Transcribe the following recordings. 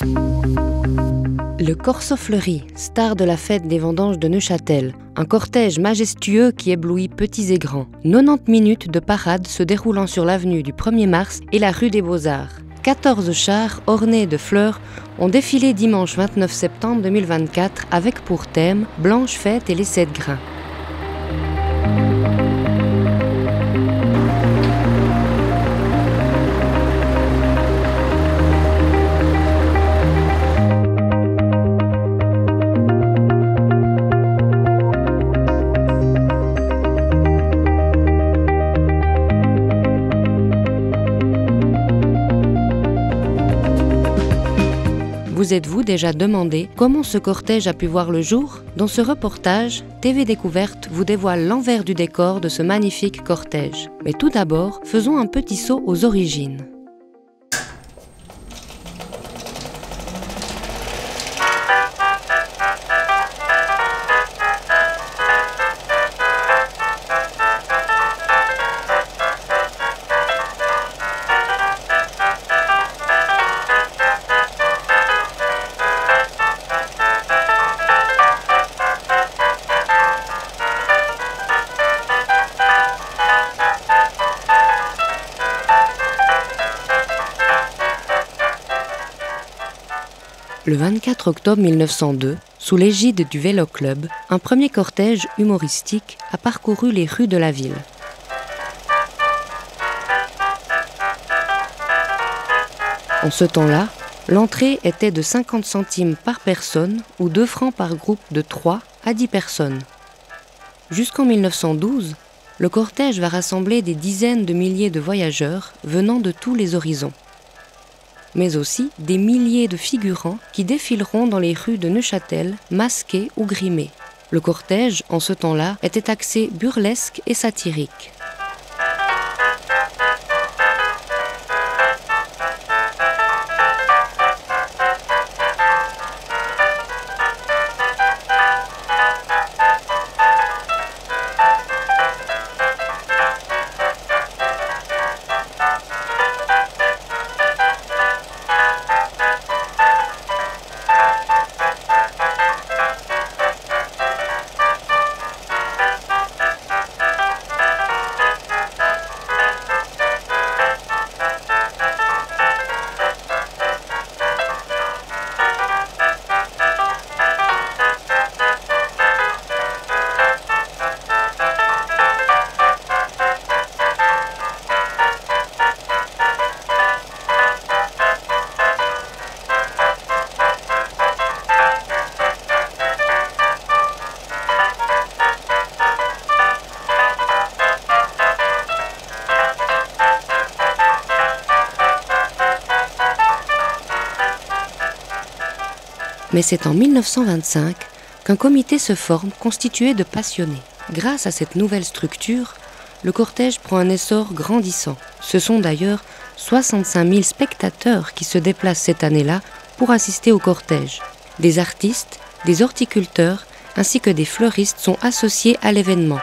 Le Corso Fleuri, star de la fête des vendanges de Neuchâtel. Un cortège majestueux qui éblouit petits et grands. 90 minutes de parade se déroulant sur l'avenue du 1er mars et la rue des Beaux-Arts. 14 chars ornés de fleurs ont défilé dimanche 29 septembre 2024 avec pour thème Blanche Fête et les 7 grains. Vous êtes-vous déjà demandé comment ce cortège a pu voir le jour? Dans ce reportage, TV Découverte vous dévoile l'envers du décor de ce magnifique cortège. Mais tout d'abord, faisons un petit saut aux origines. Le 24 octobre 1902, sous l'égide du Vélo Club, un premier cortège humoristique a parcouru les rues de la ville. En ce temps-là, l'entrée était de 50 centimes par personne ou 2 francs par groupe de 3 à 10 personnes. Jusqu'en 1912, le cortège va rassembler des dizaines de milliers de voyageurs venant de tous les horizons, mais aussi des milliers de figurants qui défileront dans les rues de Neuchâtel, masqués ou grimés. Le cortège, en ce temps-là, était axé burlesque et satirique. Mais c'est en 1925 qu'un comité se forme constitué de passionnés. Grâce à cette nouvelle structure, le cortège prend un essor grandissant. Ce sont d'ailleurs 65 000 spectateurs qui se déplacent cette année-là pour assister au cortège. Des artistes, des horticulteurs ainsi que des fleuristes sont associés à l'événement.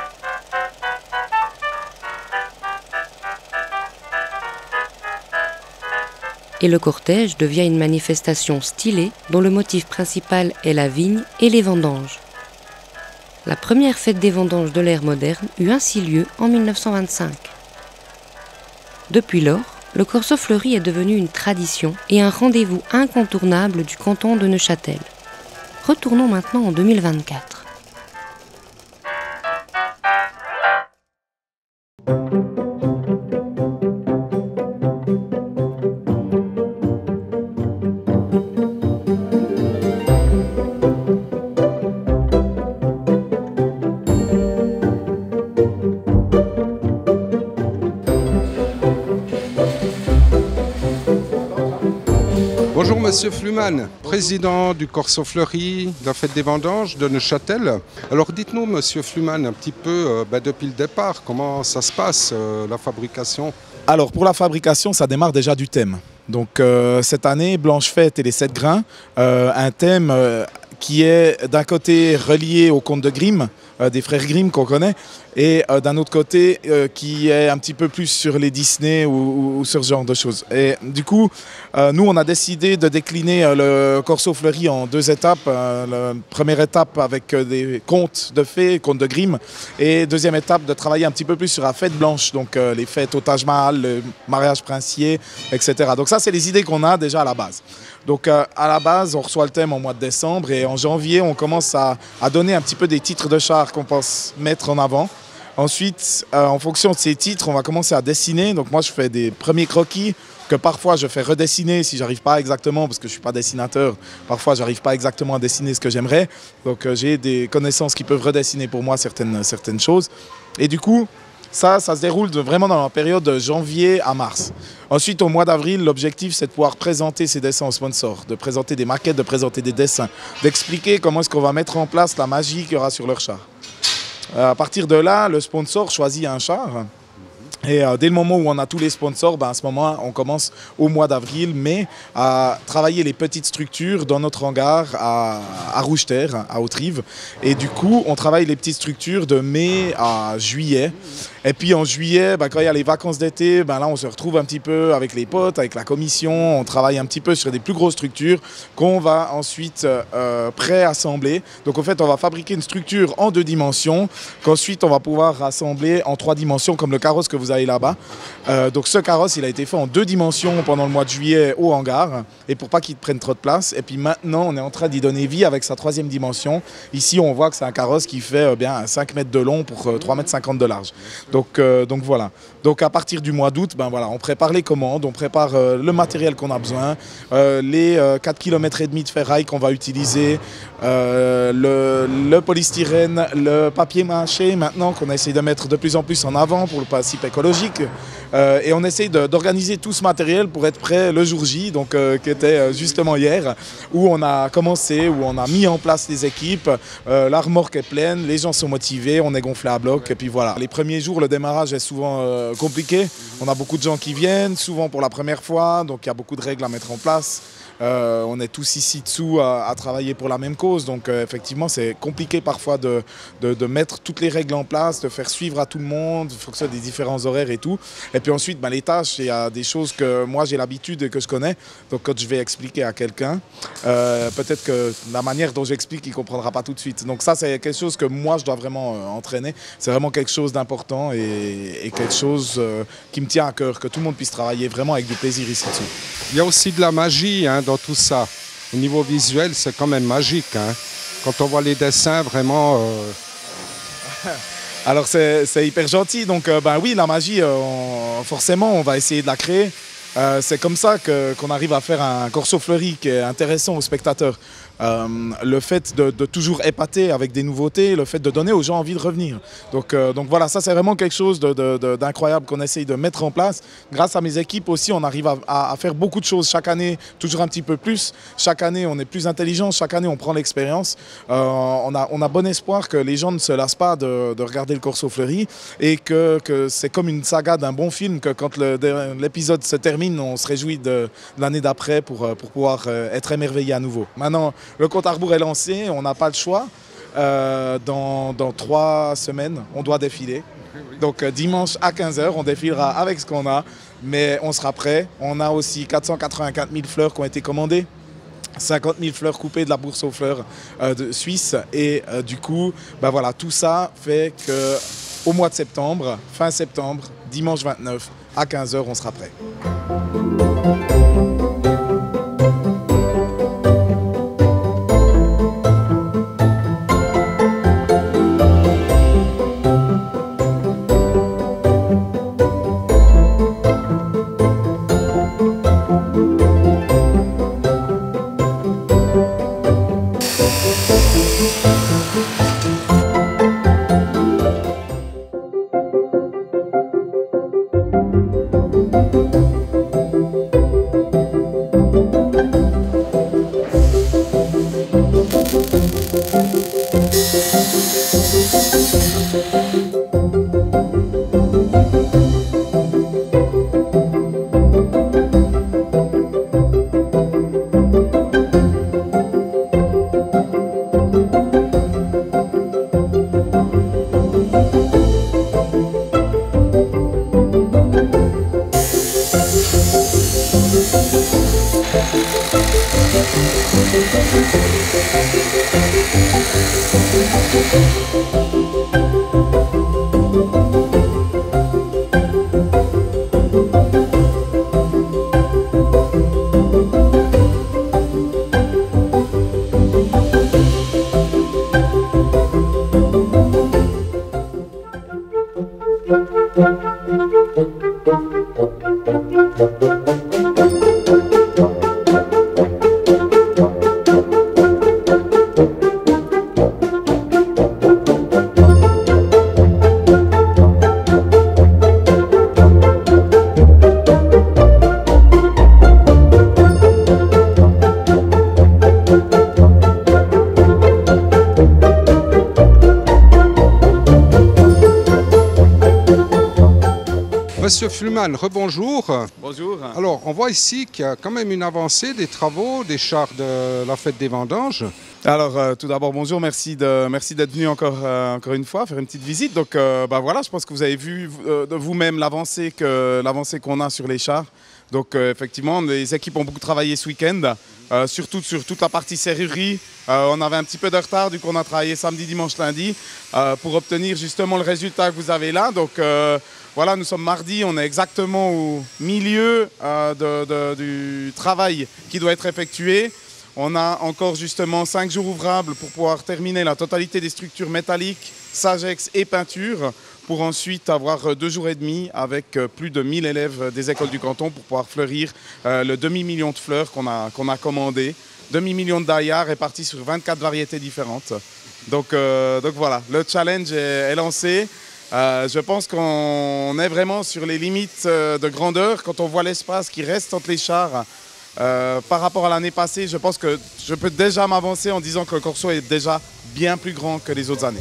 Et le cortège devient une manifestation stylée dont le motif principal est la vigne et les vendanges. La première fête des vendanges de l'ère moderne eut ainsi lieu en 1925. Depuis lors, le Corso Fleuri est devenu une tradition et un rendez-vous incontournable du canton de Neuchâtel. Retournons maintenant en 2024. Bonjour Monsieur Fluman, président du Corso Fleuri, de la fête des vendanges de Neuchâtel. Alors dites-nous Monsieur Fluman un petit peu depuis le départ, comment ça se passe la fabrication? Alors pour la fabrication, ça démarre déjà du thème. Donc cette année, Blanche Fête et les 7 grains, un thème qui est d'un côté relié au conte de Grimm, des frères Grimm qu'on connaît, et d'un autre côté qui est un petit peu plus sur les Disney ou sur ce genre de choses. Et du coup, nous on a décidé de décliner le Corso Fleury en 2 étapes. La première étape avec des contes de fées, contes de Grimm, et deuxième étape de travailler un petit peu plus sur la fête blanche, donc les fêtes au Taj Mahal, le mariage princier, etc. Donc ça c'est les idées qu'on a déjà à la base. Donc à la base, on reçoit le thème en mois de décembre et en janvier, on commence à donner un petit peu des titres de chars qu'on pense mettre en avant. Ensuite, en fonction de ces titres, on va commencer à dessiner. Donc moi, je fais des premiers croquis que parfois je fais redessiner si j'arrive pas exactement, parce que je suis pas dessinateur. Parfois, j'arrive pas exactement à dessiner ce que j'aimerais. Donc j'ai des connaissances qui peuvent redessiner pour moi certaines choses. Et du coup, ça se déroule vraiment dans la période de janvier à mars. Ensuite, au mois d'avril, l'objectif, c'est de pouvoir présenter ces dessins aux sponsors, de présenter des maquettes, de présenter des dessins, d'expliquer comment est-ce qu'on va mettre en place la magie qu'il y aura sur leur char. À partir de là, le sponsor choisit un char. Et dès le moment où on a tous les sponsors, à ce moment, on commence au mois d'avril, mai, à travailler les petites structures dans notre hangar à Rouge-Terre, à Haute-Rive. Et du coup, on travaille les petites structures de mai à juillet. Et puis en juillet, quand il y a les vacances d'été, là on se retrouve un petit peu avec les potes, avec la commission, on travaille un petit peu sur des plus grosses structures qu'on va ensuite pré-assembler. Donc en fait, on va fabriquer une structure en 2 dimensions, qu'ensuite on va pouvoir rassembler en 3 dimensions, comme le carrosse que vous avez là-bas. Donc ce carrosse, il a été fait en 2 dimensions pendant le mois de juillet au hangar, et pour pas qu'il prenne trop de place. Et puis maintenant, on est en train d'y donner vie avec sa 3e dimension. Ici, on voit que c'est un carrosse qui fait bien 5 mètres de long pour 3,50 m de large. Donc voilà. Donc à partir du mois d'août, voilà, on prépare les commandes, on prépare le matériel qu'on a besoin, les 4,5 km de ferraille qu'on va utiliser, le polystyrène, le papier mâché maintenant qu'on essaye de mettre de plus en plus en avant pour le principe écologique. Et on essaye d'organiser tout ce matériel pour être prêt le jour J, donc qui était justement hier, où on a commencé, où on a mis en place les équipes, la remorque est pleine, les gens sont motivés, on est gonflé à bloc, et puis voilà. Les premiers jours, le démarrage est souvent compliqué. On a beaucoup de gens qui viennent, souvent pour la première fois, donc il y a beaucoup de règles à mettre en place. On est tous ici dessous à travailler pour la même cause, donc effectivement c'est compliqué parfois de mettre toutes les règles en place, de faire suivre à tout le monde, en fonction des différents horaires et tout. Et puis ensuite les tâches, il y a des choses que moi j'ai l'habitude et que je connais, donc quand je vais expliquer à quelqu'un, peut-être que la manière dont j'explique il ne comprendra pas tout de suite. Donc ça c'est quelque chose que moi je dois vraiment entraîner, c'est vraiment quelque chose d'important et quelque chose qui me tient à cœur, que tout le monde puisse travailler vraiment avec du plaisir ici dessous. Il y a aussi de la magie dans tout ça. Au niveau visuel, c'est quand même magique. Quand on voit les dessins, vraiment... Alors c'est hyper gentil. Donc oui, la magie, forcément, on va essayer de la créer. C'est comme ça qu'on arrive à faire un Corso Fleury qui est intéressant aux spectateurs. Le fait de toujours épater avec des nouveautés, le fait de donner aux gens envie de revenir. Donc voilà, ça c'est vraiment quelque chose d'incroyable qu'on essaye de mettre en place. Grâce à mes équipes aussi, on arrive à faire beaucoup de choses chaque année, toujours un petit peu plus. Chaque année, on est plus intelligent, chaque année, on prend l'expérience. On a bon espoir que les gens ne se lassent pas de regarder le Corso Fleury et que c'est comme une saga d'un bon film, que quand l'épisode se termine, on se réjouit de l'année d'après pour pouvoir être émerveillé à nouveau. Maintenant, le compte à rebours est lancé, on n'a pas le choix. Dans 3 semaines, on doit défiler. Donc dimanche à 15 h, on défilera avec ce qu'on a, mais on sera prêt. On a aussi 484 000 fleurs qui ont été commandées. 50 000 fleurs coupées de la bourse aux fleurs de Suisse. Et du coup, voilà, tout ça fait qu'au mois de septembre, fin septembre, dimanche 29, à 15 h, on sera prêt. Monsieur Fluman, rebonjour. Bonjour. Alors, on voit ici qu'il y a quand même une avancée des travaux, des chars de la fête des vendanges. Alors, tout d'abord, bonjour, merci d'être venu encore une fois, faire une petite visite. Donc, voilà, je pense que vous avez vu de vous-même l'avancée qu'on a sur les chars. Donc, effectivement, les équipes ont beaucoup travaillé ce week-end, surtout sur toute la partie serrurerie. On avait un petit peu de retard, du coup, on a travaillé samedi, dimanche, lundi, pour obtenir justement le résultat que vous avez là. Donc, voilà, nous sommes mardi, on est exactement au milieu du travail qui doit être effectué. On a encore justement 5 jours ouvrables pour pouvoir terminer la totalité des structures métalliques, Sagex et peinture, pour ensuite avoir 2 jours et demi avec plus de 1000 élèves des écoles du canton pour pouvoir fleurir le demi-million de fleurs qu'on a commandé. Demi-million de daillards répartis sur 24 variétés différentes. Donc voilà, le challenge est lancé. Je pense qu'on est vraiment sur les limites de grandeur. Quand on voit l'espace qui reste entre les chars par rapport à l'année passée, je pense que je peux déjà m'avancer en disant que le Corso est déjà bien plus grand que les autres années.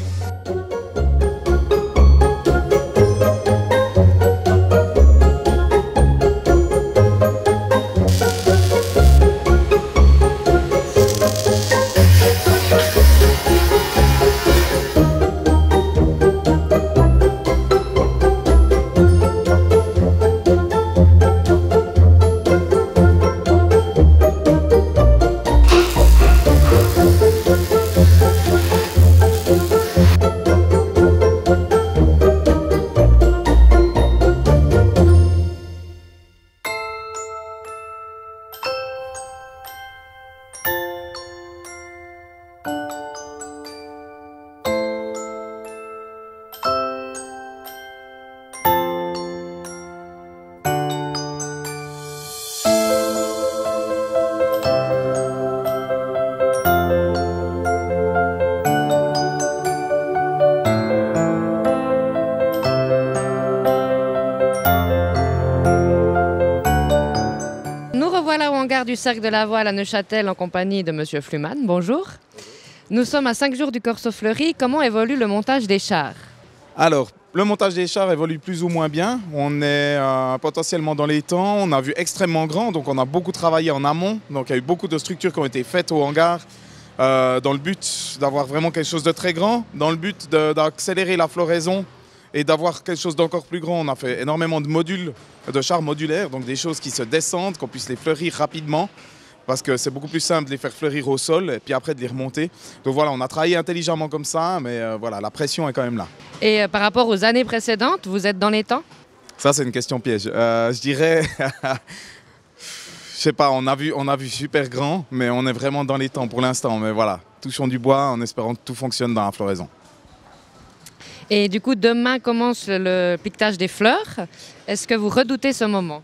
Voilà au hangar du Cercle de la Voile à Neuchâtel en compagnie de Monsieur Fluman. Bonjour. Nous sommes à 5 jours du Corso Fleuri. Comment évolue le montage des chars? Alors, le montage des chars évolue plus ou moins bien. On est potentiellement dans les temps. On a vu extrêmement grand, donc on a beaucoup travaillé en amont. Donc il y a eu beaucoup de structures qui ont été faites au hangar dans le but d'avoir vraiment quelque chose de très grand, dans le but d'accélérer la floraison et d'avoir quelque chose d'encore plus grand. On a fait énormément de modules, de chars modulaires, donc des choses qui se descendent, qu'on puisse les fleurir rapidement, parce que c'est beaucoup plus simple de les faire fleurir au sol et puis après de les remonter. Donc voilà, on a travaillé intelligemment comme ça, mais voilà, la pression est quand même là. Et par rapport aux années précédentes, vous êtes dans les temps? Ça, c'est une question piège. Je dirais, je sais pas, on a vu super grand, mais on est vraiment dans les temps pour l'instant. Mais voilà, touchons du bois en espérant que tout fonctionne dans la floraison. Et du coup, demain commence le piquetage des fleurs. Est-ce que vous redoutez ce moment?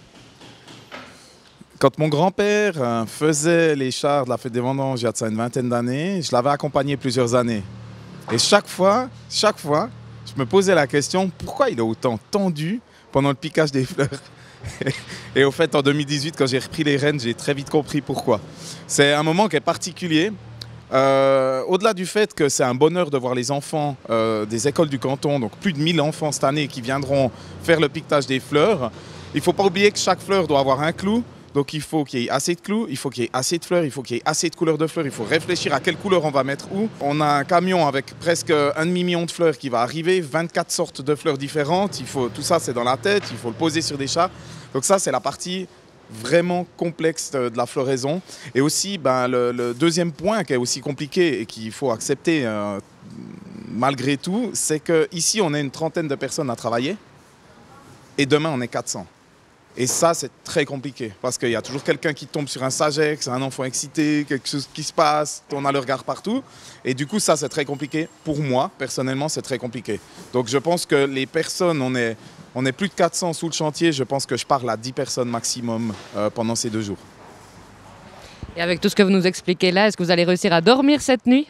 Quand mon grand-père faisait les chars de la fête des vendanges il y a de ça une vingtaine d'années, je l'avais accompagné plusieurs années. Et chaque fois, je me posais la question, pourquoi il est autant tendu pendant le piquage des fleurs? Et au fait, en 2018, quand j'ai repris les rênes, j'ai très vite compris pourquoi. C'est un moment qui est particulier. Au-delà du fait que c'est un bonheur de voir les enfants des écoles du canton, donc plus de 1000 enfants cette année qui viendront faire le piquetage des fleurs, il ne faut pas oublier que chaque fleur doit avoir un clou. Donc il faut qu'il y ait assez de clous, il faut qu'il y ait assez de fleurs, il faut qu'il y ait assez de couleurs de fleurs, il faut réfléchir à quelle couleur on va mettre où. On a un camion avec presque 1,5 million de fleurs qui va arriver, 24 sortes de fleurs différentes. Tout ça c'est dans la tête, il faut le poser sur des chars. Donc ça c'est la partie vraiment complexe de la floraison. Et aussi, le deuxième point qui est aussi compliqué et qu'il faut accepter malgré tout, c'est qu'ici, on est une trentaine de personnes à travailler et demain, on est 400. Et ça, c'est très compliqué parce qu'il y a toujours quelqu'un qui tombe sur un Sagex, un enfant excité, quelque chose qui se passe, on a le regard partout. Et du coup, ça, c'est très compliqué. Pour moi, personnellement, c'est très compliqué. Donc, je pense que les personnes, on est plus de 400 sous le chantier. Je pense que je parle à 10 personnes maximum pendant ces 2 jours. Et avec tout ce que vous nous expliquez là, est-ce que vous allez réussir à dormir cette nuit?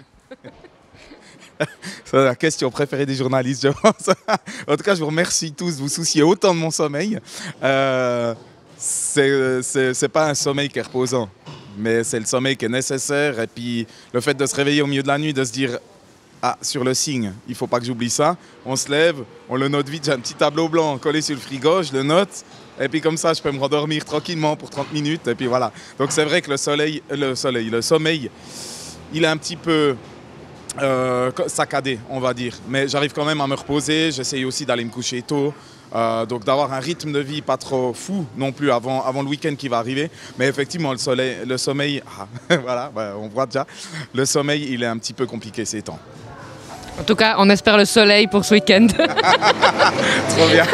C'est la question préférée des journalistes, je pense. En tout cas, je vous remercie tous de vous soucier autant de mon sommeil. C'est pas un sommeil qui est reposant, mais c'est le sommeil qui est nécessaire. Et puis, le fait de se réveiller au milieu de la nuit, de se dire « Ah, sur le signe, il ne faut pas que j'oublie ça », on se lève, on le note vite. J'ai un petit tableau blanc collé sur le frigo, je le note. Et puis comme ça, je peux me rendormir tranquillement pour 30 minutes. Et puis voilà. Donc c'est vrai que le sommeil, il est un petit peu saccadé, on va dire. Mais j'arrive quand même à me reposer. J'essaye aussi d'aller me coucher tôt. Donc d'avoir un rythme de vie pas trop fou non plus avant le week-end qui va arriver. Mais effectivement, le sommeil, voilà, on voit déjà, le sommeil, il est un petit peu compliqué ces temps. En tout cas, on espère le soleil pour ce week-end. Trop bien.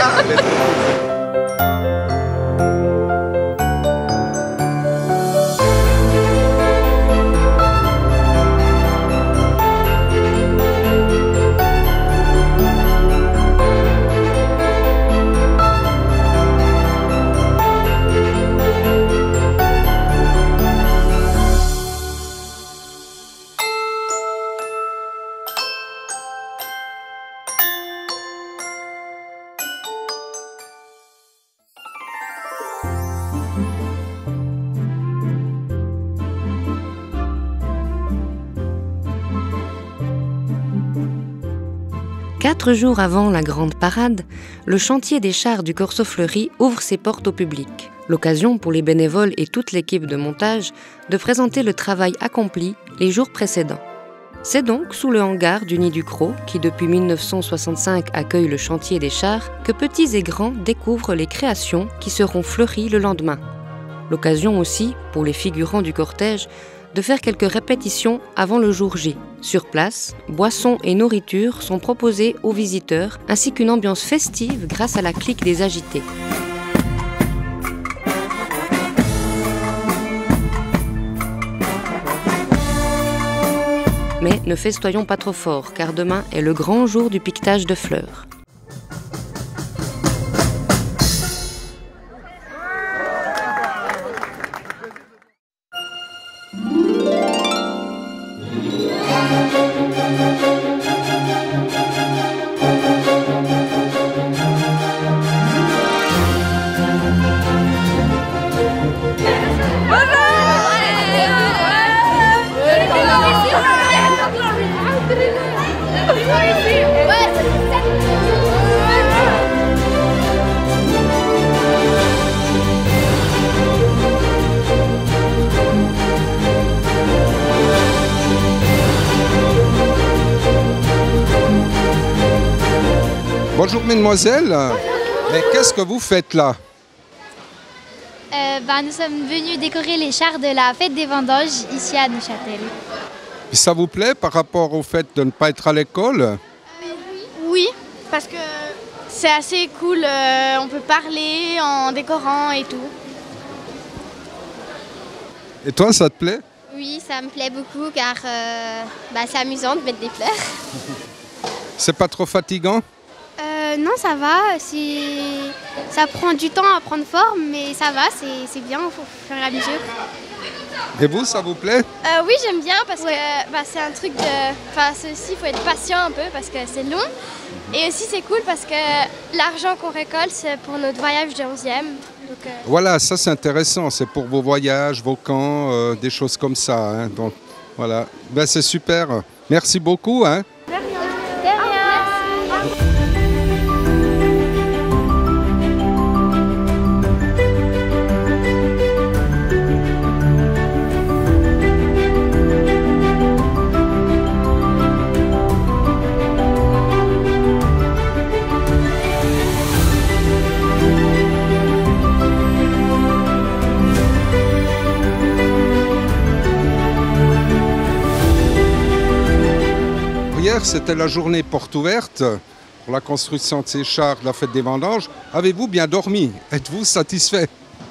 4 jours avant la grande parade, le chantier des chars du Corso Fleury ouvre ses portes au public. L'occasion pour les bénévoles et toute l'équipe de montage de présenter le travail accompli les jours précédents. C'est donc sous le hangar du Nid du Cros, qui depuis 1965 accueille le chantier des chars, que petits et grands découvrent les créations qui seront fleuries le lendemain. L'occasion aussi, pour les figurants du cortège, de faire quelques répétitions avant le jour J. Sur place, boissons et nourriture sont proposés aux visiteurs, ainsi qu'une ambiance festive grâce à la clique des agités. Mais ne festoyons pas trop fort, car demain est le grand jour du piquetage de fleurs. Bonjour mesdemoiselles, mais qu'est-ce que vous faites là? Nous sommes venus décorer les chars de la fête des vendanges ici à Neuchâtel. Ça vous plaît par rapport au fait de ne pas être à l'école? Oui, parce que c'est assez cool, on peut parler en décorant et tout. Et toi, ça te plaît? Oui, ça me plaît beaucoup car c'est amusant de mettre des fleurs. C'est pas trop fatigant? Non, ça va, ça prend du temps à prendre forme, mais ça va, c'est bien, il faut faire à mesure. Et vous, ça vous plaît? Oui, j'aime bien parce que c'est un truc de... ceci, il faut être patient un peu parce que c'est long. Et aussi, c'est cool parce que l'argent qu'on récolte, c'est pour notre voyage de 11e. Donc, Voilà, ça c'est intéressant, c'est pour vos voyages, vos camps, des choses comme ça. Hein. Donc voilà, c'est super. Merci beaucoup. Hein. hier, c'était la journée porte ouverte pour la construction de ces chars de la fête des vendanges. Avez-vous bien dormi? Êtes-vous satisfait?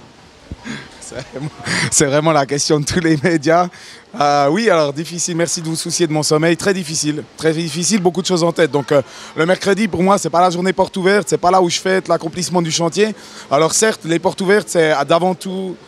C'est vraiment la question de tous les médias. Oui, alors difficile, merci de vous soucier de mon sommeil. Très difficile, beaucoup de choses en tête. Donc le mercredi, pour moi, c'est pas la journée porte ouverte, c'est pas là où je fête l'accomplissement du chantier. Alors certes, les portes ouvertes, c'est d'avant tout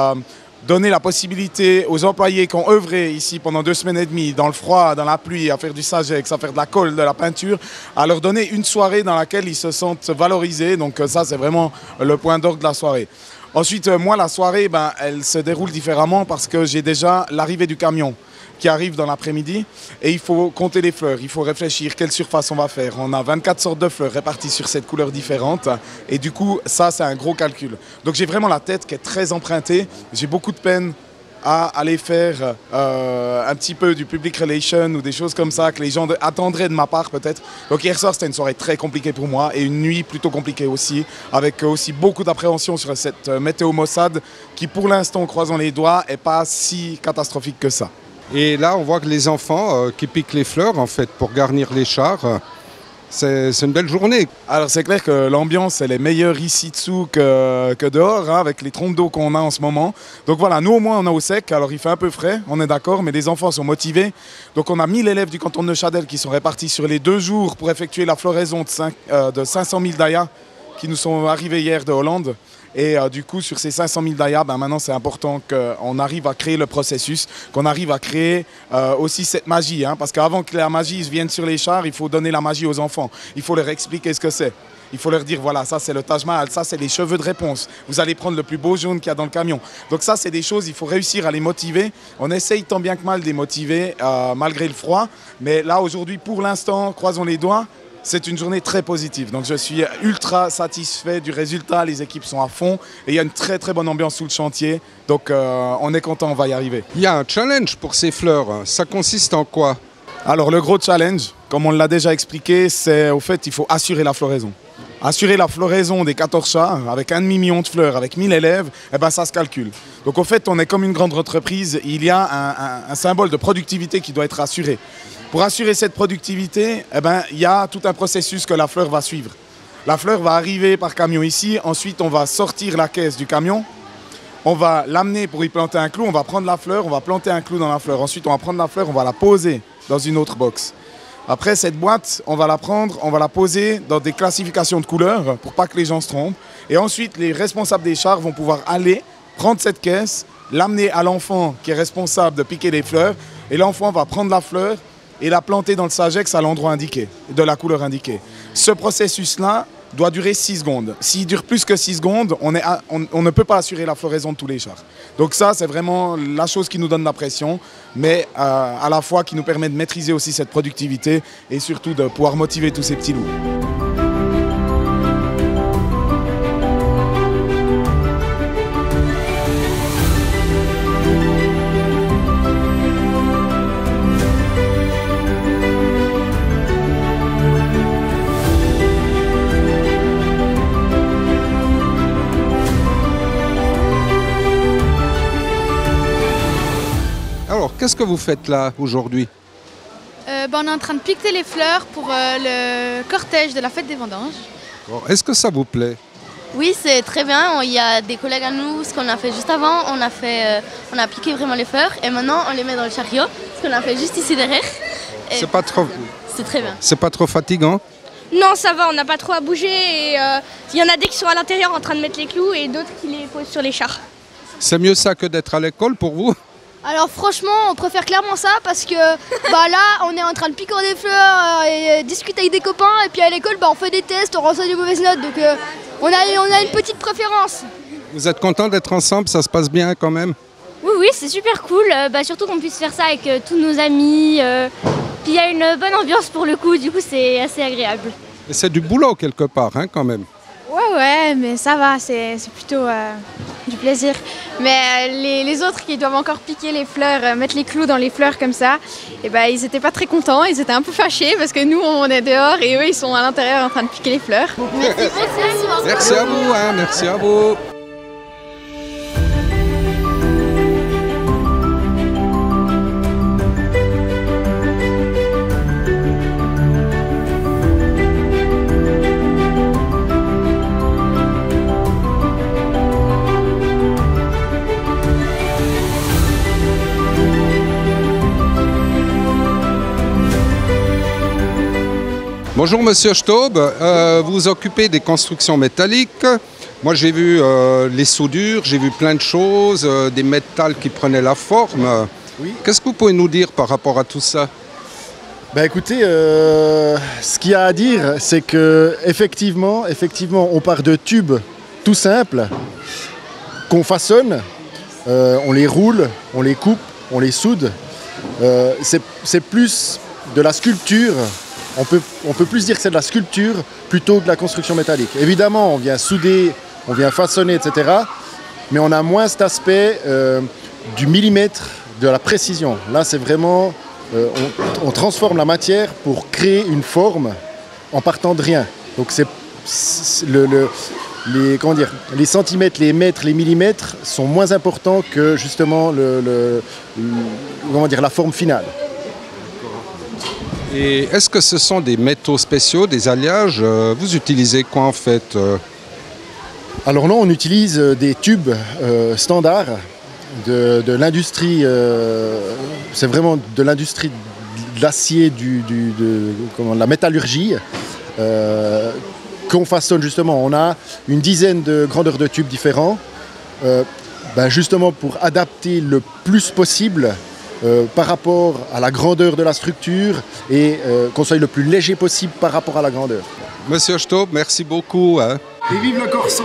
donner la possibilité aux employés qui ont œuvré ici pendant 2 semaines et demie, dans le froid, dans la pluie, à faire du Sagex, à faire de la colle, de la peinture, à leur donner une soirée dans laquelle ils se sentent valorisés. Donc ça, c'est vraiment le point d'orgue de la soirée. Ensuite, moi, la soirée, elle se déroule différemment parce que j'ai déjà l'arrivée du camion qui arrive dans l'après-midi et il faut compter les fleurs, il faut réfléchir quelle surface on va faire. On a 24 sortes de fleurs réparties sur 7 couleurs différentes et du coup, ça, c'est un gros calcul. Donc j'ai vraiment la tête qui est très empruntée, j'ai beaucoup de peine à aller faire un petit peu du public relation ou des choses comme ça que les gens attendraient de ma part peut-être. Donc hier soir c'était une soirée très compliquée pour moi et une nuit plutôt compliquée aussi, avec aussi beaucoup d'appréhension sur cette météo maussade qui pour l'instant, croisant les doigts, n'est pas si catastrophique que ça. Et là on voit que les enfants qui piquent les fleurs en fait pour garnir les chars, c'est une belle journée. Alors c'est clair que l'ambiance elle est meilleure ici dessous que dehors, hein, avec les trompes d'eau qu'on a en ce moment. Donc voilà, nous au moins on est au sec, alors il fait un peu frais, on est d'accord, mais les enfants sont motivés. Donc on a 1000 élèves du canton de Neuchâtel qui sont répartis sur les 2 jours pour effectuer la floraison de 500 000 dahlias qui nous sont arrivés hier de Hollande. Et du coup, sur ces 500 000 dahlias, maintenant c'est important qu'on arrive à créer le processus, qu'on arrive à créer aussi cette magie. Hein, parce qu'avant que la magie vienne sur les chars, il faut donner la magie aux enfants. Il faut leur expliquer ce que c'est. Il faut leur dire, voilà, ça c'est le Taj Mahal, ça c'est les cheveux de réponse. Vous allez prendre le plus beau jaune qu'il y a dans le camion. Donc ça, c'est des choses, il faut réussir à les motiver. On essaye tant bien que mal de les motiver, malgré le froid. Mais là, aujourd'hui, pour l'instant, croisons les doigts, c'est une journée très positive. Donc je suis ultra satisfait du résultat. Les équipes sont à fond et il y a une très très bonne ambiance sous le chantier. Donc on est content, on va y arriver. Il y a un challenge pour ces fleurs. Ça consiste en quoi? Alors le gros challenge, comme on l'a déjà expliqué, c'est au fait il faut assurer la floraison. Assurer la floraison des 14 chars avec 1,5 million de fleurs, avec 1000 élèves, ça se calcule. Donc au fait on est comme une grande entreprise. Il y a un symbole de productivité qui doit être assuré. Pour assurer cette productivité, il y a tout un processus que la fleur va suivre. La fleur va arriver par camion ici, ensuite on va sortir la caisse du camion, on va l'amener pour y planter un clou, on va prendre la fleur, on va planter un clou dans la fleur, ensuite on va prendre la fleur, on va la poser dans une autre box. Après cette boîte, on va la prendre, on va la poser dans des classifications de couleurs pour pas que les gens se trompent. Et ensuite les responsables des chars vont pouvoir aller prendre cette caisse, l'amener à l'enfant qui est responsable de piquer les fleurs, et l'enfant va prendre la fleur et la planter dans le Sagex à l'endroit indiqué, de la couleur indiquée. Ce processus-là doit durer 6 secondes. S'il dure plus que 6 secondes, on ne peut pas assurer la floraison de tous les chars. Donc ça, c'est vraiment la chose qui nous donne la pression, mais à la fois qui nous permet de maîtriser aussi cette productivité et surtout de pouvoir motiver tous ces petits loups. Alors, qu'est-ce que vous faites là aujourd'hui? On est en train de piquer les fleurs pour le cortège de la fête des vendanges. Est-ce que ça vous plaît? Oui, c'est très bien. Il y a des collègues à nous, ce qu'on a fait juste avant, on a piqué vraiment les fleurs et maintenant on les met dans le chariot, ce qu'on a fait juste ici derrière. C'est pas trop... C'est très bien. C'est pas trop fatigant? Non, ça va, on n'a pas trop à bouger et il y en a des qui sont à l'intérieur en train de mettre les clous et d'autres qui les posent sur les chars. C'est mieux ça que d'être à l'école pour vous? Alors franchement, on préfère clairement ça parce que là, on est en train de piquer des fleurs et discuter avec des copains et puis à l'école, on fait des tests, on reçoit des mauvaises notes, donc on a une petite préférence. Vous êtes content d'être ensemble, ça se passe bien quand même? Oui, c'est super cool, surtout qu'on puisse faire ça avec tous nos amis, puis il y a une bonne ambiance pour le coup, du coup c'est assez agréable. Et c'est du boulot quelque part quand même. Ouais, mais ça va, c'est plutôt du plaisir. Mais les autres qui doivent encore piquer les fleurs, mettre les clous dans les fleurs comme ça, ils étaient pas très contents, ils étaient un peu fâchés parce que nous on est dehors et eux ils sont à l'intérieur en train de piquer les fleurs. Merci à vous, merci à vous. Bonjour Monsieur Staub, vous vous occupez des constructions métalliques. Moi j'ai vu les soudures, j'ai vu plein de choses, des métals qui prenaient la forme. Oui. Qu'est-ce que vous pouvez nous dire par rapport à tout ça? Ben écoutez, ce qu'il y a à dire, c'est que effectivement, on part de tubes tout simples qu'on façonne, on les roule, on les coupe, on les soude. C'est plus de la sculpture. On peut plus dire que c'est de la sculpture plutôt que de la construction métallique. Évidemment, on vient souder, on vient façonner, etc. Mais on a moins cet aspect du millimètre, de la précision. Là, c'est vraiment... on transforme la matière pour créer une forme en partant de rien. Donc les centimètres, les mètres, les millimètres sont moins importants que justement la forme finale. Et est-ce que ce sont des métaux spéciaux, des alliages? Vous utilisez quoi en fait? Alors non, on utilise des tubes standards de l'industrie, c'est vraiment de l'industrie de l'acier, de la métallurgie, qu'on façonne justement. On a une dizaine de grandeurs de tubes différents, justement pour adapter le plus possible par rapport à la grandeur de la structure et qu'on soit le plus léger possible par rapport à la grandeur. Monsieur Staub, merci beaucoup. Et vive le Corso!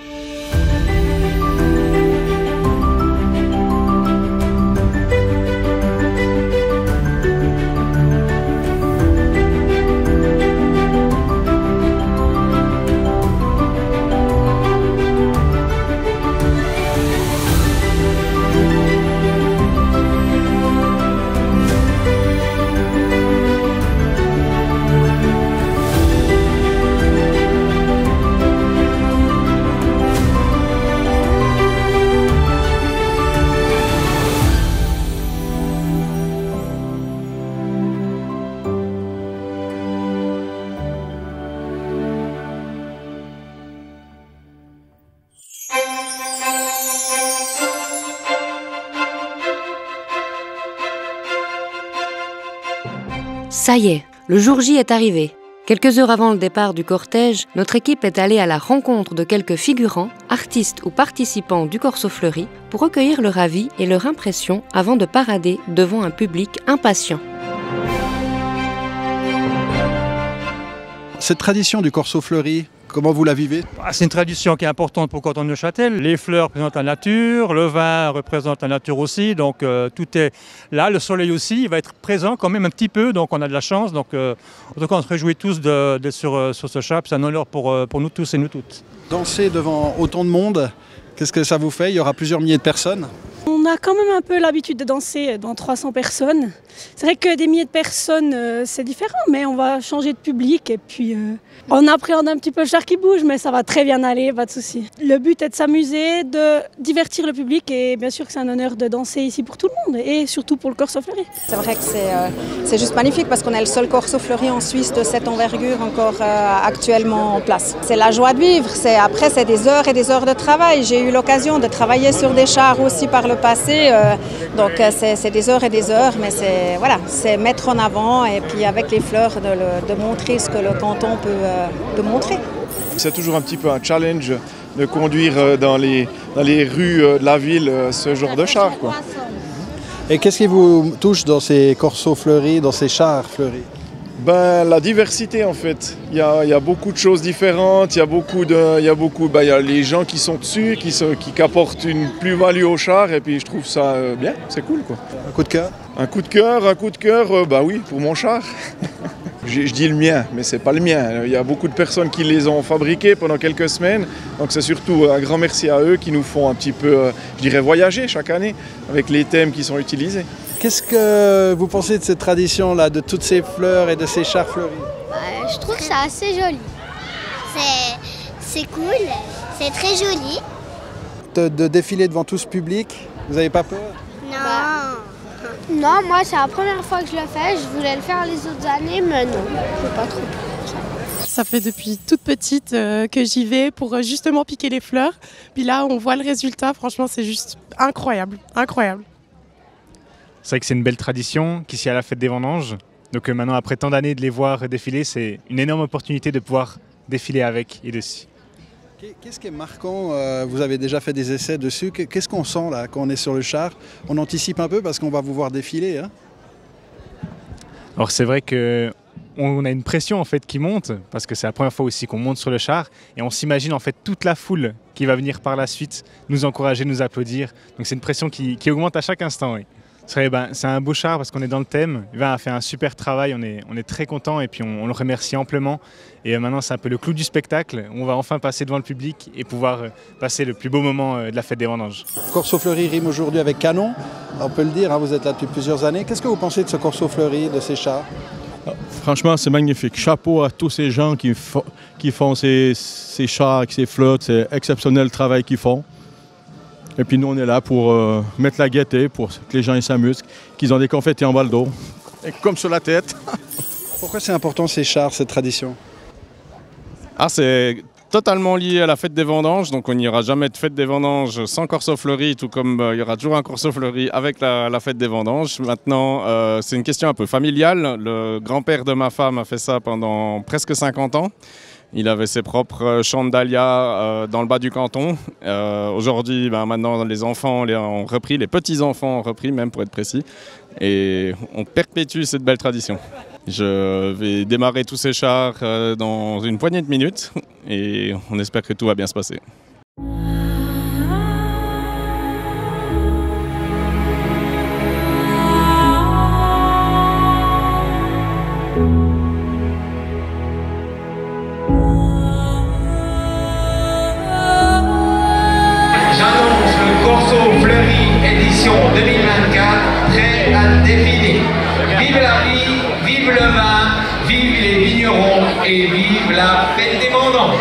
Ça y est, le jour J est arrivé. Quelques heures avant le départ du cortège, notre équipe est allée à la rencontre de quelques figurants, artistes ou participants du Corso Fleuri pour recueillir leur avis et leur impression avant de parader devant un public impatient. Cette tradition du Corso Fleuri, comment vous la vivez? C'est une tradition qui est importante pour le canton de Neuchâtel. Les fleurs représentent la nature, le vin représente la nature aussi, donc tout est là. Le soleil aussi, il va être présent quand même un petit peu, donc on a de la chance. Donc, en tout cas, on se réjouit tous d'être sur ce char, c'est un honneur pour nous tous et nous toutes. Danser devant autant de monde, qu'est-ce que ça vous fait? Il y aura plusieurs milliers de personnes. On a quand même un peu l'habitude de danser devant 300 personnes. C'est vrai que des milliers de personnes, c'est différent, mais on va changer de public et puis on appréhende un petit peu le char qui bouge, mais ça va très bien aller, pas de souci. Le but est de s'amuser, de divertir le public et bien sûr que c'est un honneur de danser ici pour tout le monde et surtout pour le Corso Fleuri. C'est vrai que c'est juste magnifique parce qu'on est le seul Corso Fleuri en Suisse de cette envergure encore actuellement en place. C'est la joie de vivre, après c'est des heures et des heures de travail. J'ai eu l'occasion de travailler sur des chars aussi par le passé, donc c'est des heures et des heures, mais c'est mettre en avant et puis avec les fleurs de montrer ce que le canton peut montrer. C'est toujours un petit peu un challenge de conduire dans les rues de la ville ce genre de char, quoi. Et qu'est-ce qui vous touche dans ces Corso Fleuris, dans ces chars fleuris? La diversité en fait. Il y a beaucoup de choses différentes, il y a les gens qui sont dessus, qui apportent une plus-value au char et puis je trouve ça bien, c'est cool quoi. Un coup de cœur? Un coup de cœur, oui, pour mon char. Je dis le mien, mais c'est pas le mien. Il y a beaucoup de personnes qui les ont fabriqués pendant quelques semaines, donc c'est surtout un grand merci à eux qui nous font un petit peu, voyager chaque année avec les thèmes qui sont utilisés. Qu'est-ce que vous pensez de cette tradition-là, de toutes ces fleurs et de ces chars fleuris? Je trouve que c'est assez joli. C'est cool, c'est très joli. De défiler devant tout ce public, vous n'avez pas peur? Non, moi c'est la première fois que je le fais. Je voulais le faire les autres années, mais non, je n'ai pas trop peur. Ça fait depuis toute petite que j'y vais pour justement piquer les fleurs. Puis là, on voit le résultat. Franchement, c'est juste incroyable, incroyable. C'est vrai que c'est une belle tradition qu'ici à la fête des vendanges. Donc maintenant, après tant d'années de les voir défiler, c'est une énorme opportunité de pouvoir défiler avec et dessus. Qu'est-ce qui est marquant? Vous avez déjà fait des essais dessus. Qu'est-ce qu'on sent là quand on est sur le char? On anticipe un peu parce qu'on va vous voir défiler, hein? Alors c'est vrai qu'on a une pression en fait qui monte parce que c'est la première fois aussi qu'on monte sur le char et on s'imagine en fait toute la foule qui va venir par la suite nous encourager, nous applaudir. Donc c'est une pression qui augmente à chaque instant. Oui. C'est un beau char parce qu'on est dans le thème. Il a fait un super travail, on est très content et puis on le remercie amplement. Et maintenant c'est un peu le clou du spectacle. On va enfin passer devant le public et pouvoir passer le plus beau moment de la fête des vendanges. Corso Fleuri rime aujourd'hui avec canon, on peut le dire, hein, vous êtes là depuis plusieurs années. Qu'est-ce que vous pensez de ce Corso Fleuri, de ces chars? Franchement, c'est magnifique. Chapeau à tous ces gens qui font ces chars, ces flottes. C'est exceptionnel le travail qu'ils font. Et puis nous, on est là pour mettre la gaieté, pour que les gens s'amusent, qu'ils ont des confettis en balle d'eau, et comme sur la tête. Pourquoi c'est important ces chars, cette tradition? C'est totalement lié à la fête des vendanges, donc on n'y aura jamais de fête des vendanges sans Corso Fleuri, tout comme il y aura toujours un Corso Fleuri avec la fête des vendanges. Maintenant, c'est une question un peu familiale. Le grand-père de ma femme a fait ça pendant presque 50 ans. Il avait ses propres champs de dahlia dans le bas du canton. Aujourd'hui, maintenant, les enfants ont repris, les petits-enfants ont repris, même pour être précis. Et on perpétue cette belle tradition. Je vais démarrer tous ces chars dans une poignée de minutes et on espère que tout va bien se passer. J'annonce le Corso Fleuri édition 2024 prêt à défiler. Vive la vie, vive le vin, vive les vignerons et vive la fête des vendanges.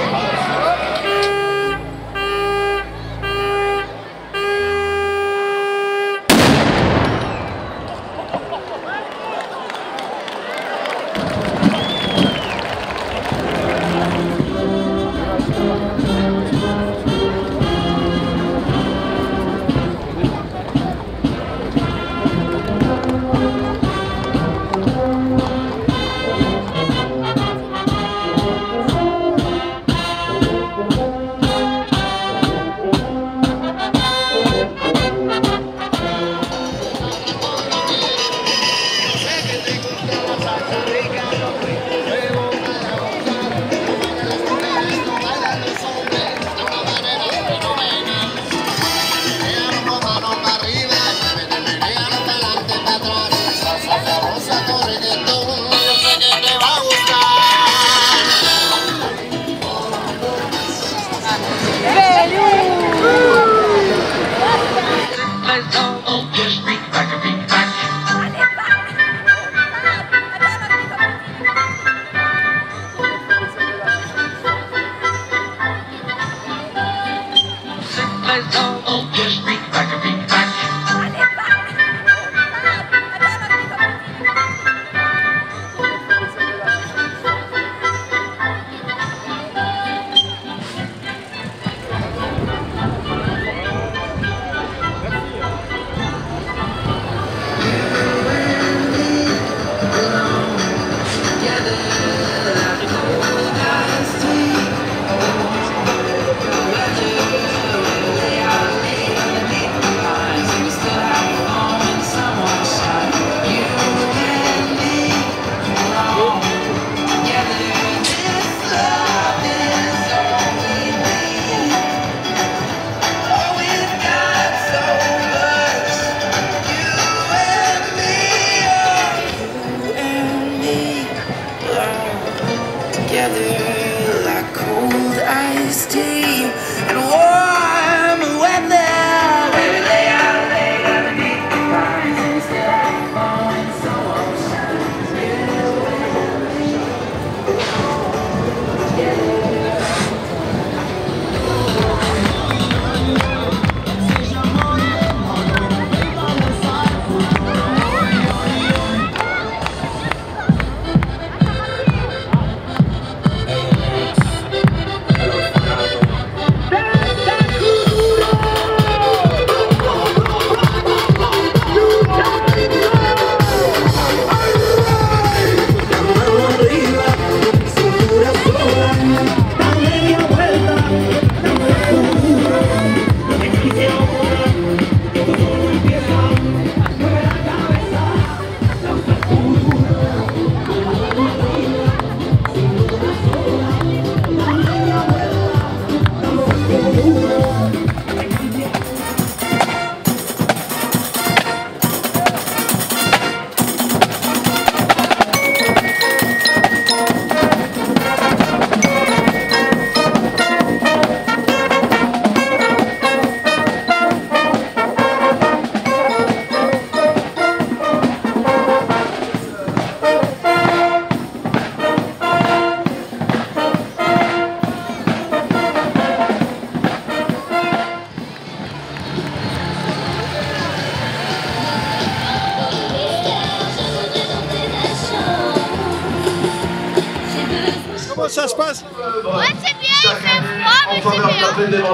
Comment ça se passe? Ouais, c'est bien, il fait froid, mais c'est bien.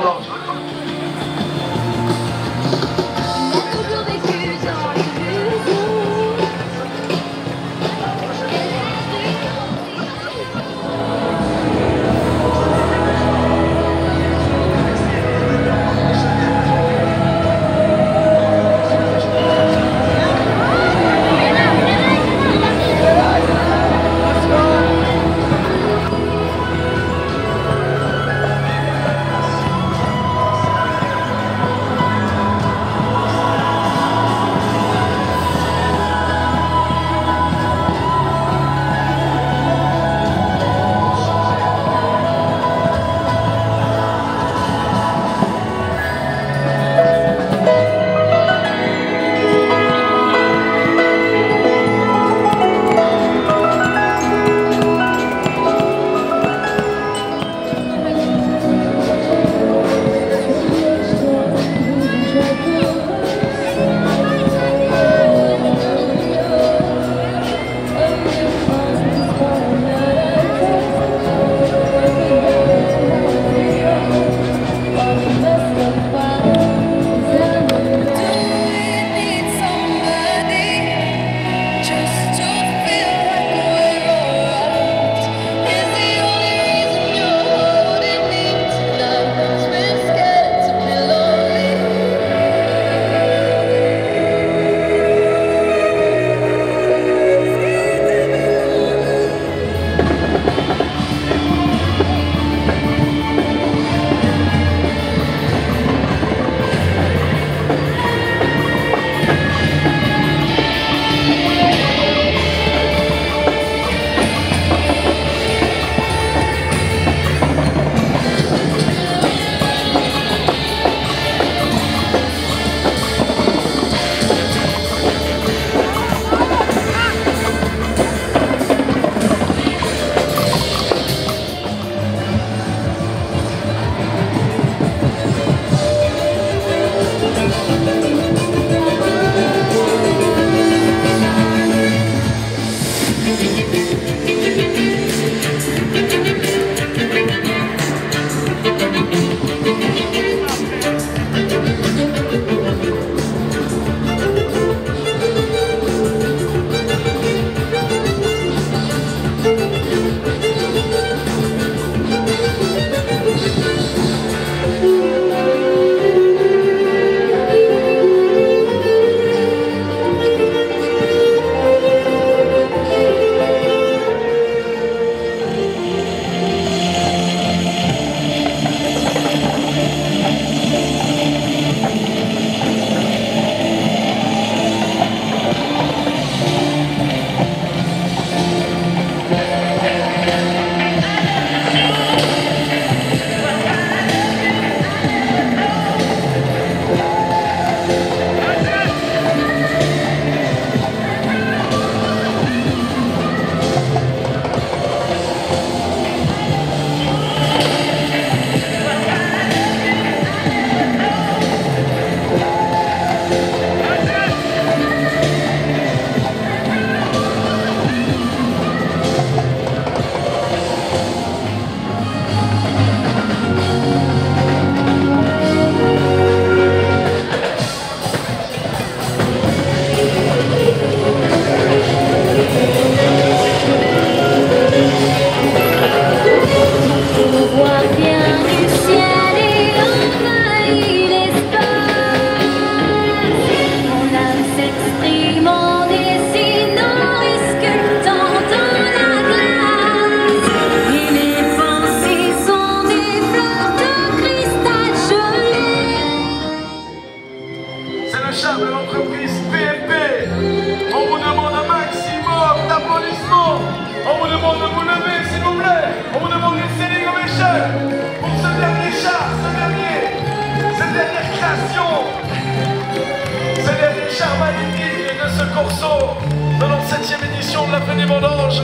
corso de notre 7e édition de la Fête des Vendanges,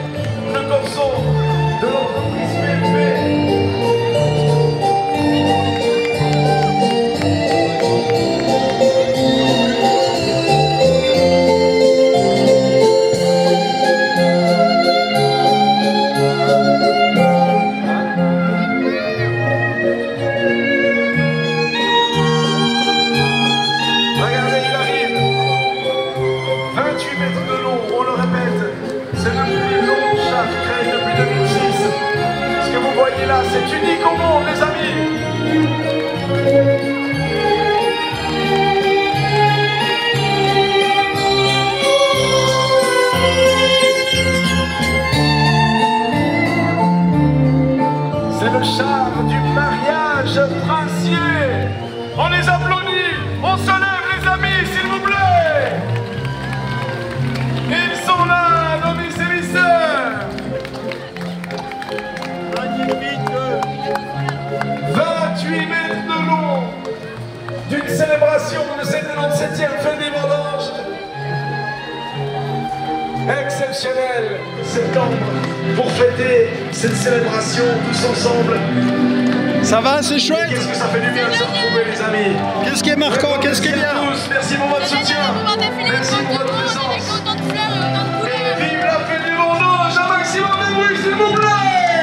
le corso de l'entreprise PMP. est là, c'est unique au monde, les amis. C'est le char du mariage princier. On les applaudit, on se lève les amis, s'il vous plaît. Ils sont là, nos misériceurs. Magnifique. 28 mètres de long d'une célébration de cette 97e fête des vendanges. Exceptionnel septembre pour fêter cette célébration tous ensemble. Ça va, c'est chouette. Qu'est-ce que ça fait du bien de se retrouver les amis. Qu'est-ce qui est marquant, qu'est-ce qui est bien? Merci pour votre soutien. Merci pour votre présence. Et vive la fête du vendange, un maximum de bruit s'il vous plaît.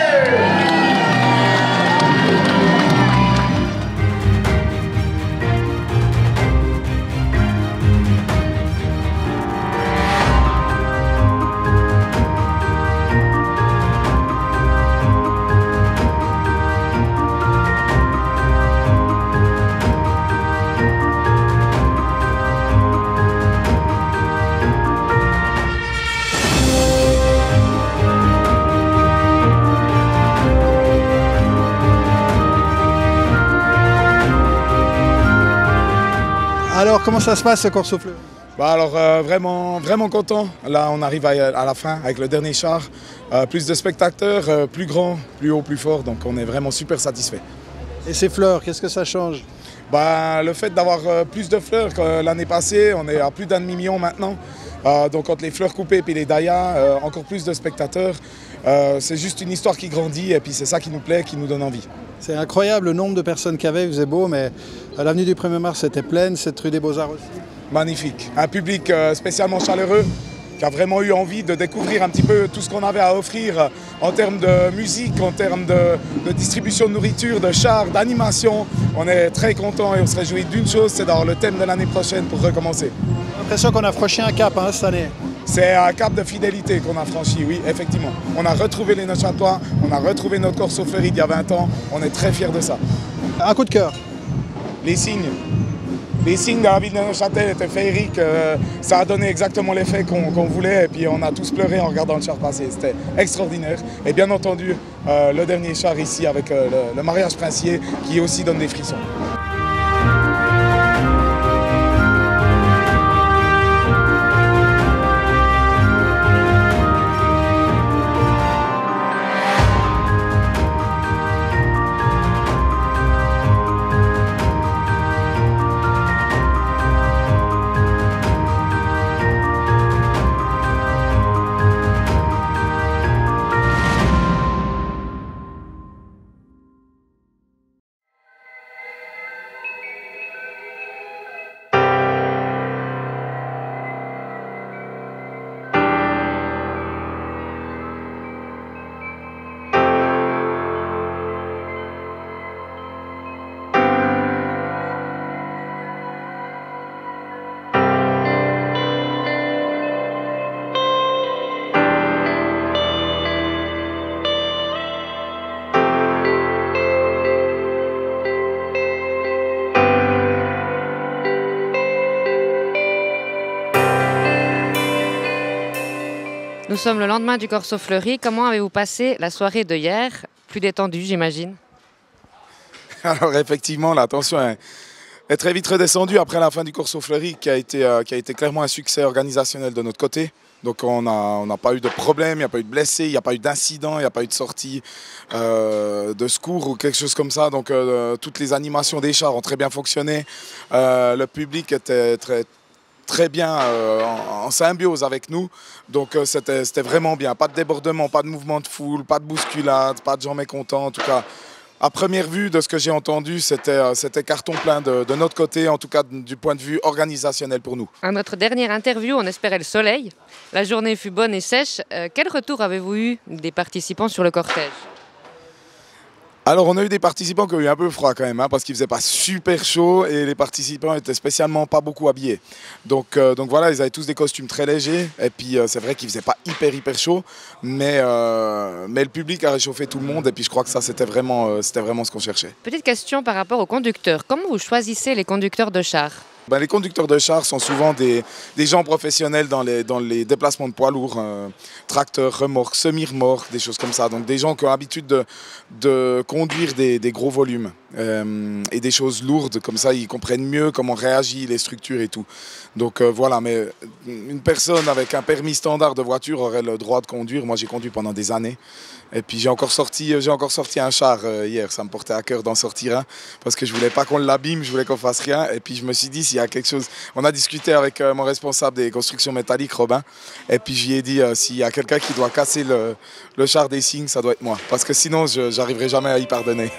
Alors, comment ça se passe ce Corso Fleury? Alors vraiment content. Là on arrive à la fin avec le dernier char. Plus de spectateurs, plus grand, plus haut, plus fort. Donc on est vraiment super satisfait. Et ces fleurs, qu'est-ce que ça change? Le fait d'avoir plus de fleurs que l'année passée, on est à plus d'1,5 million maintenant. Donc entre les fleurs coupées et les dahlias, encore plus de spectateurs. C'est juste une histoire qui grandit et puis c'est ça qui nous plaît, qui nous donne envie. C'est incroyable le nombre de personnes qu'il y avait, il faisait beau, mais à l'avenue du 1er mars c'était pleine, cette rue des Beaux-Arts aussi. Magnifique, un public spécialement chaleureux qui a vraiment eu envie de découvrir un petit peu tout ce qu'on avait à offrir en termes de musique, en termes de distribution de nourriture, de chars, d'animation. On est très contents et on se réjouit d'une chose, c'est d'avoir le thème de l'année prochaine pour recommencer. J'ai l'impression qu'on a franchi un cap cette année. C'est un cap de fidélité qu'on a franchi, oui, effectivement. On a retrouvé les Neuchâtelois, on a retrouvé notre Corso Fleury d'il y a 20 ans. On est très fiers de ça. Un coup de cœur. Les signes. Les signes de la ville de Neuchâtel étaient féeriques. Ça a donné exactement l'effet qu'on voulait. Et puis on a tous pleuré en regardant le char passer. C'était extraordinaire. Et bien entendu, le dernier char ici avec le mariage princier qui aussi donne des frissons. Nous sommes le lendemain du Corso Fleury. Comment avez-vous passé la soirée de hier? Plus détendue, j'imagine. Alors effectivement, la tension est très vite redescendue après la fin du Corso Fleury qui a été clairement un succès organisationnel de notre côté. Donc on n'a pas eu de problème, il n'y a pas eu de blessés, il n'y a pas eu d'incident, il n'y a pas eu de sortie de secours ou quelque chose comme ça. Donc toutes les animations des chars ont très bien fonctionné. Le public était très bien en symbiose avec nous, donc c'était vraiment bien. Pas de débordement, pas de mouvement de foule, pas de bousculade, pas de gens mécontents. En tout cas, à première vue, de ce que j'ai entendu, c'était carton plein de notre côté, en tout cas du point de vue organisationnel pour nous. À notre dernière interview, on espérait le soleil. La journée fut bonne et sèche. Quel retour avez-vous eu des participants sur le cortège ? Alors on a eu des participants qui ont eu un peu froid quand même, hein, parce qu'il faisait pas super chaud et les participants étaient spécialement pas beaucoup habillés. Donc voilà, ils avaient tous des costumes très légers et puis c'est vrai qu'il faisait pas hyper chaud, mais le public a réchauffé tout le monde et puis je crois que ça c'était vraiment ce qu'on cherchait. Petite question par rapport aux conducteurs. Comment vous choisissez les conducteurs de chars? Les conducteurs de chars sont souvent des gens professionnels dans les déplacements de poids lourds, tracteurs, remorques, semi-remorques, des choses comme ça. Donc des gens qui ont l'habitude de conduire des gros volumes et des choses lourdes, comme ça ils comprennent mieux comment réagit les structures et tout. Donc voilà, mais une personne avec un permis standard de voiture aurait le droit de conduire. Moi j'ai conduit pendant des années. Et puis j'ai encore sorti un char hier, ça me portait à cœur d'en sortir un parce que je voulais pas qu'on l'abîme, je voulais qu'on fasse rien. Et puis je me suis dit s'il y a quelque chose, on a discuté avec mon responsable des constructions métalliques, Robin, et puis je lui ai dit s'il y a quelqu'un qui doit casser le char des signes, ça doit être moi, parce que sinon j'arriverai jamais à y pardonner.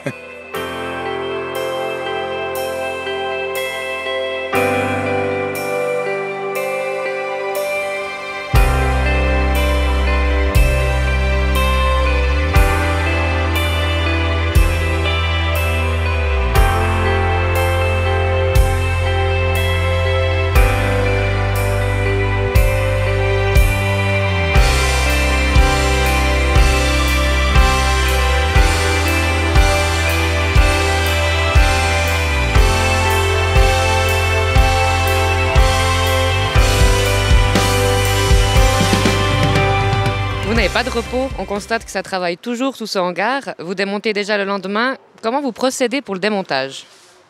Vous n'avez pas de repos, on constate que ça travaille toujours sous ce hangar. Vous démontez déjà le lendemain. Comment vous procédez pour le démontage?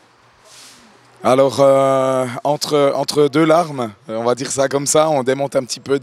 Alors, entre deux larmes, on va dire ça comme ça, on démonte un petit peu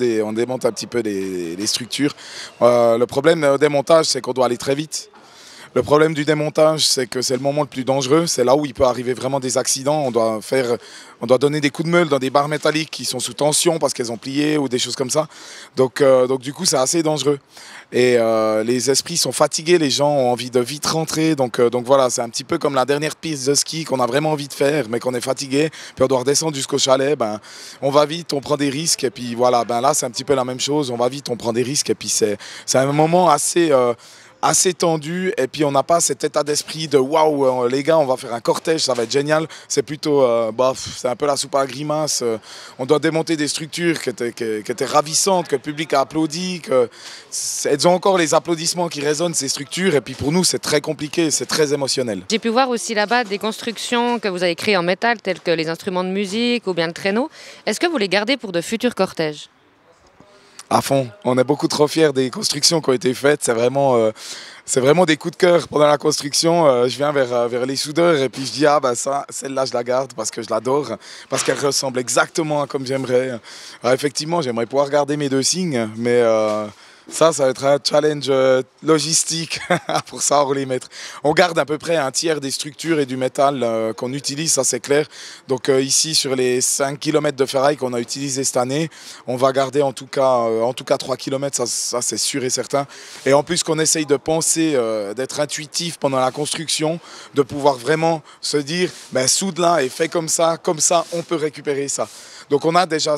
les structures. Le problème au démontage, c'est qu'on doit aller très vite. Le problème du démontage, c'est que c'est le moment le plus dangereux. C'est là où il peut arriver vraiment des accidents. On doit donner des coups de meule dans des barres métalliques qui sont sous tension parce qu'elles ont plié ou des choses comme ça. Donc du coup, c'est assez dangereux. Et les esprits sont fatigués, les gens ont envie de vite rentrer. Donc voilà, c'est un petit peu comme la dernière piste de ski qu'on a vraiment envie de faire, mais qu'on est fatigué. Puis on doit redescendre jusqu'au chalet. On va vite, on prend des risques. Et puis voilà, là, c'est un petit peu la même chose. On va vite, on prend des risques. Et puis c'est un moment assez tendu, et puis on n'a pas cet état d'esprit de waouh les gars on va faire un cortège, ça va être génial. C'est plutôt c'est un peu la soupe à la grimace. On doit démonter des structures qui étaient ravissantes, que le public a applaudi, elles ont encore les applaudissements qui résonnent, ces structures, et puis pour nous c'est très compliqué, c'est très émotionnel. J'ai pu voir aussi là-bas des constructions que vous avez créées en métal telles que les instruments de musique ou bien le traîneau. Est-ce que vous les gardez pour de futurs cortèges? À fond, on est beaucoup trop fiers des constructions qui ont été faites, c'est vraiment des coups de cœur pendant la construction. Je viens vers les soudeurs et puis je dis celle-là je la garde parce que je l'adore, parce qu'elle ressemble exactement à comme j'aimerais. Alors, effectivement, j'aimerais pouvoir garder mes deux signes, mais ça va être un challenge logistique pour ça, on les mettre. On garde à peu près un tiers des structures et du métal qu'on utilise, ça c'est clair. Donc ici, sur les 5 km de ferraille qu'on a utilisé cette année, on va garder en tout cas 3 km, ça c'est sûr et certain. Et en plus qu'on essaye de penser, d'être intuitif pendant la construction, de pouvoir vraiment se dire, soude là et fait comme ça, on peut récupérer ça. Donc on a déjà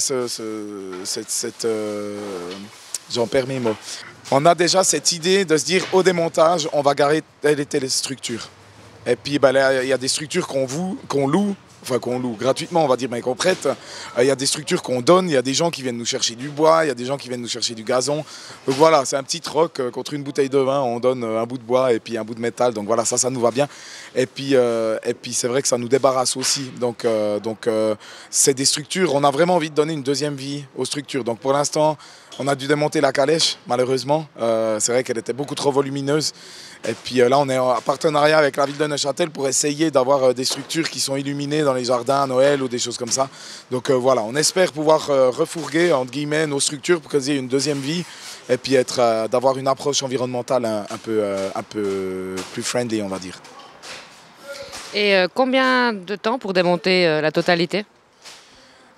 j'en perds mes mots. On a déjà cette idée de se dire au démontage, on va garer telle et telle structure. Et puis là, il y a des structures qu'on loue gratuitement, on va dire, mais qu'on prête. Il y a des structures qu'on donne, il y a des gens qui viennent nous chercher du bois, il y a des gens qui viennent nous chercher du gazon. Donc voilà, c'est un petit troc contre une bouteille de vin, on donne un bout de bois et puis un bout de métal. Donc voilà, ça nous va bien. Et puis c'est vrai que ça nous débarrasse aussi. Donc c'est des structures, on a vraiment envie de donner une deuxième vie aux structures. Donc pour l'instant, on a dû démonter la calèche, malheureusement. C'est vrai qu'elle était beaucoup trop volumineuse. Et puis là, on est en partenariat avec la ville de Neuchâtel pour essayer d'avoir des structures qui sont illuminées dans les jardins à Noël ou des choses comme ça. Donc voilà, on espère pouvoir refourguer, entre guillemets, nos structures pour qu'elles aient une deuxième vie et puis d'avoir une approche environnementale un peu plus friendly, on va dire. Et combien de temps pour démonter la totalité ?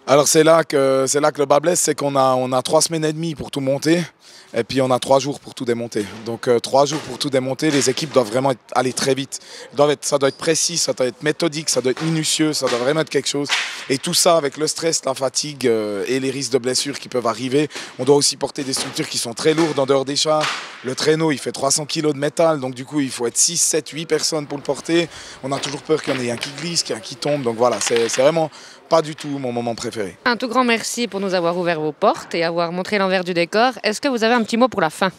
Alors c'est là que le bas blesse, c'est qu'on a 3 semaines et demie pour tout monter. Et puis on a 3 jours pour tout démonter. Donc 3 jours pour tout démonter, les équipes doivent vraiment aller très vite. Ça doit être précis, ça doit être méthodique, ça doit être minutieux, ça doit vraiment être quelque chose. Et tout ça avec le stress, la fatigue et les risques de blessures qui peuvent arriver. On doit aussi porter des structures qui sont très lourdes en dehors des chars. Le traîneau, il fait 300 kg de métal, donc du coup il faut être 6, 7, 8 personnes pour le porter. On a toujours peur qu'il y en ait un qui glisse, qu'il y en ait un qui tombe. Donc voilà, c'est vraiment pas du tout mon moment préféré. Un tout grand merci pour nous avoir ouvert vos portes et avoir montré l'envers du décor. Est-ce que vous avez un petit mot pour la fin?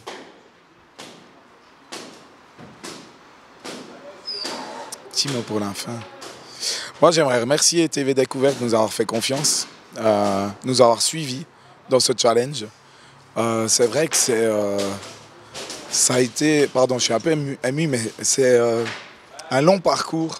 Petit mot pour la fin. Moi, j'aimerais remercier TV Découverte de nous avoir fait confiance, nous avoir suivis dans ce challenge. C'est vrai que ça a été, pardon, je suis un peu ému, mais c'est un long parcours.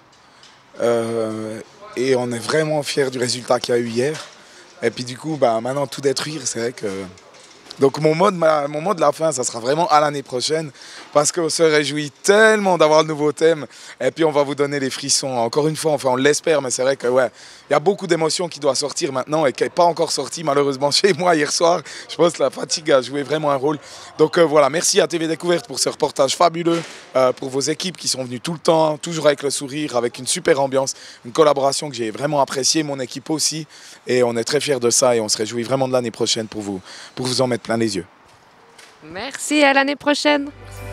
Et on est vraiment fiers du résultat qu'il y a eu hier. Et puis du coup, maintenant tout détruire, c'est vrai que... Donc mon mot de la fin, ça sera vraiment à l'année prochaine, parce qu'on se réjouit tellement d'avoir le nouveau thème, et puis on va vous donner les frissons. Encore une fois, enfin on l'espère, mais c'est vrai que ouais, il y a beaucoup d'émotions qui doivent sortir maintenant et qui n'est pas encore sorti malheureusement chez moi hier soir. Je pense que la fatigue a joué vraiment un rôle. Donc voilà, merci à TV Découverte pour ce reportage fabuleux, pour vos équipes qui sont venues tout le temps, toujours avec le sourire, avec une super ambiance, une collaboration que j'ai vraiment appréciée, mon équipe aussi, et on est très fiers de ça et on se réjouit vraiment de l'année prochaine pour vous en mettre plein les yeux. Merci, à l'année prochaine.